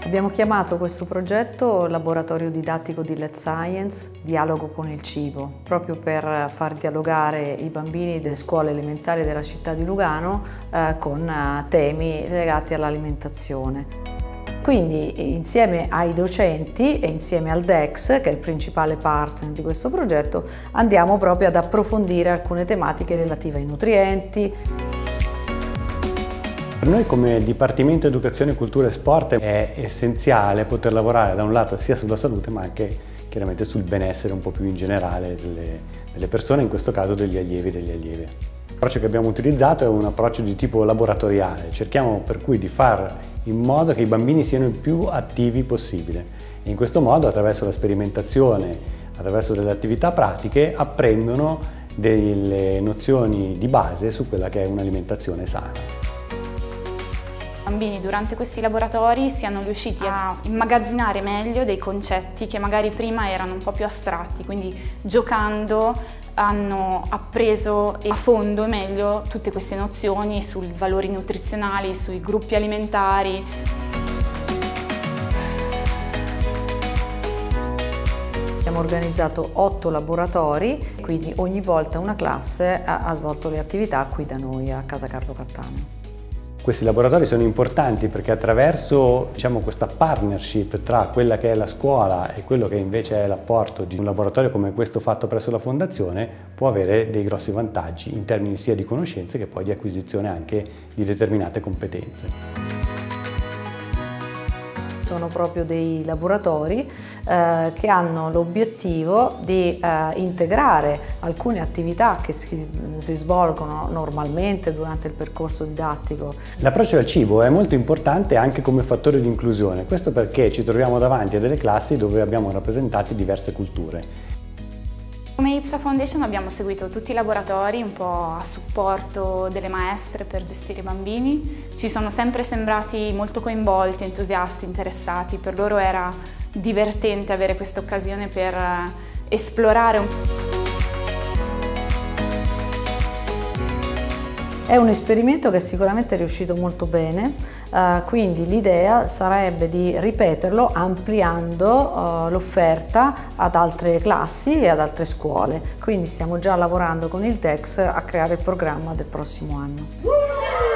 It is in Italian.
Abbiamo chiamato questo progetto Laboratorio Didattico di Let's Science, Dialogo con il cibo, proprio per far dialogare i bambini delle scuole elementari della città di Lugano con temi legati all'alimentazione. Quindi insieme ai docenti e insieme al DEX, che è il principale partner di questo progetto, andiamo proprio ad approfondire alcune tematiche relative ai nutrienti. Per noi come Dipartimento Educazione, Cultura e Sport è essenziale poter lavorare da un lato sia sulla salute ma anche chiaramente sul benessere un po' più in generale delle persone, in questo caso degli allievi e delle allieve. L'approccio che abbiamo utilizzato è un approccio di tipo laboratoriale, cerchiamo per cui di far in modo che i bambini siano il più attivi possibile e in questo modo attraverso la sperimentazione, attraverso delle attività pratiche apprendono delle nozioni di base su quella che è un'alimentazione sana. I bambini durante questi laboratori siano riusciti a immagazzinare meglio dei concetti che magari prima erano un po' più astratti, quindi giocando hanno appreso a fondo e meglio tutte queste nozioni sui valori nutrizionali, sui gruppi alimentari. Abbiamo organizzato 8 laboratori, quindi ogni volta una classe ha svolto le attività qui da noi a Casa Carlo Cattaneo. Questi laboratori sono importanti perché attraverso questa partnership tra quella che è la scuola e quello che invece è l'apporto di un laboratorio come questo fatto presso la Fondazione può avere dei grossi vantaggi in termini sia di conoscenze che poi di acquisizione anche di determinate competenze. Sono proprio dei laboratori che hanno l'obiettivo di integrare alcune attività che si svolgono normalmente durante il percorso didattico. L'approccio al cibo è molto importante anche come fattore di inclusione, questo perché ci troviamo davanti a delle classi dove abbiamo rappresentati diverse culture. Come IPSA Foundation abbiamo seguito tutti i laboratori un po' a supporto delle maestre per gestire i bambini. Ci sono sempre sembrati molto coinvolti, entusiasti, interessati. Per loro era divertente avere questa occasione per esplorare un po'. È un esperimento che sicuramente è riuscito molto bene, quindi l'idea sarebbe di ripeterlo ampliando l'offerta ad altre classi e ad altre scuole. Quindi stiamo già lavorando con il DEX a creare il programma del prossimo anno.